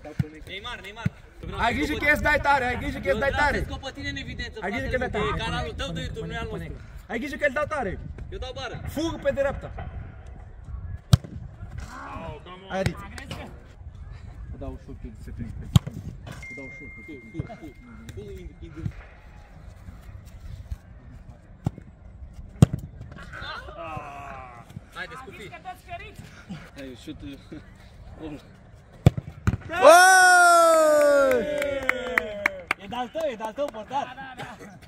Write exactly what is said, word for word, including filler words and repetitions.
Neymar, Neymar. Ai grijă că ești dai tare, ai grijă că ești dai tare. Eu pe tine în evidență. Ai grijă că dai tare. E canalul tău de YouTube, nu e al nostru. Ai grijă că îl dau tare. Eu dau bară. Fug pe dreapta. Hai, Riț. Îți dau ușor că se prinde. Îți dau ușor că se prinde. Haideți cu fii. Hai, șut. E de-al tău, e de-al tău, portar.